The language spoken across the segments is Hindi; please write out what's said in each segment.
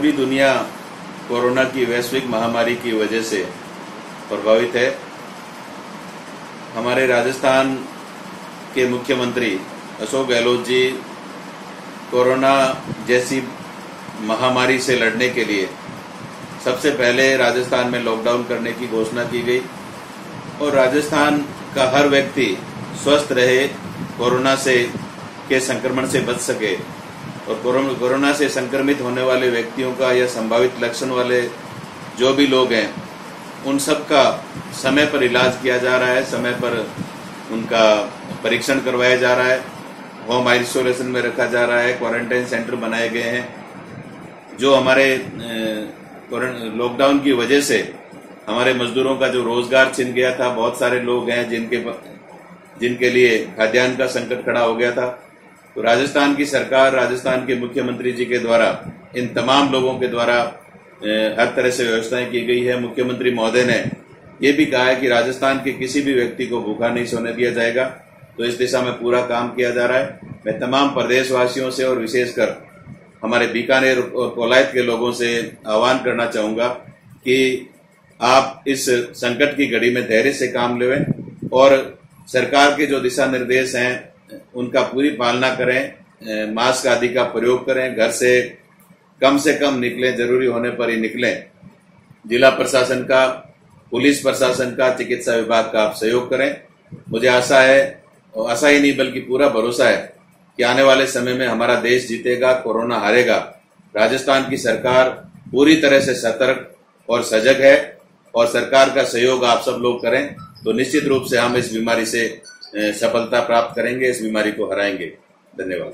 पूरी दुनिया कोरोना की वैश्विक महामारी की वजह से प्रभावित है। हमारे राजस्थान के मुख्यमंत्री अशोक गहलोत जी कोरोना जैसी महामारी से लड़ने के लिए सबसे पहले राजस्थान में लॉकडाउन करने की घोषणा की गई और राजस्थान का हर व्यक्ति स्वस्थ रहे, कोरोना के संक्रमण से बच सके और कोरोना से संक्रमित होने वाले व्यक्तियों का या संभावित लक्षण वाले जो भी लोग हैं उन सब का समय पर इलाज किया जा रहा है, समय पर उनका परीक्षण करवाया जा रहा है, होम आइसोलेशन में रखा जा रहा है, क्वारंटाइन सेंटर बनाए गए हैं। जो हमारे लॉकडाउन की वजह से हमारे मजदूरों का जो रोजगार छिन गया था, बहुत सारे लोग हैं जिनके लिए खाद्यान्न का संकट खड़ा हो गया था, तो राजस्थान की सरकार, राजस्थान के मुख्यमंत्री जी के द्वारा इन तमाम लोगों के द्वारा हर तरह से व्यवस्थाएं की गई है। मुख्यमंत्री महोदय ने ये भी कहा है कि राजस्थान के किसी भी व्यक्ति को भूखा नहीं सोने दिया जाएगा, तो इस दिशा में पूरा काम किया जा रहा है। मैं तमाम प्रदेशवासियों से और विशेषकर हमारे बीकानेर और कोलायत के लोगों से आह्वान करना चाहूंगा कि आप इस संकट की घड़ी में धैर्य से काम लें और सरकार के जो दिशा निर्देश हैं उनका पूरी पालना करें, मास्क आदि का प्रयोग करें, घर से कम निकलें, जरूरी होने पर ही निकलें। जिला प्रशासन का, पुलिस प्रशासन का, चिकित्सा विभाग का आप सहयोग करें। मुझे आशा है, और आशा ही नहीं बल्कि पूरा भरोसा है कि आने वाले समय में हमारा देश जीतेगा, कोरोना हारेगा। राजस्थान की सरकार पूरी तरह से सतर्क और सजग है और सरकार का सहयोग आप सब लोग करें तो निश्चित रूप से हम इस बीमारी से सफलता प्राप्त करेंगे, इस बीमारी को हराएंगे। धन्यवाद।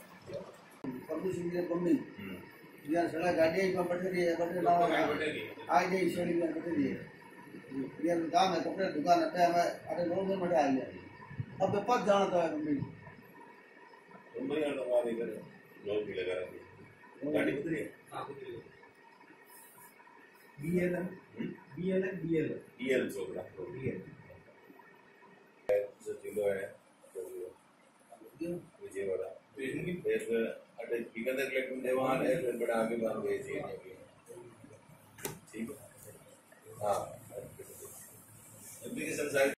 विजयवाड़ा बीकानेर कलेक्टर देवान है, फिर बड़ा आगे बात भेजिए। ठीक है, हाँ एप्लीकेशन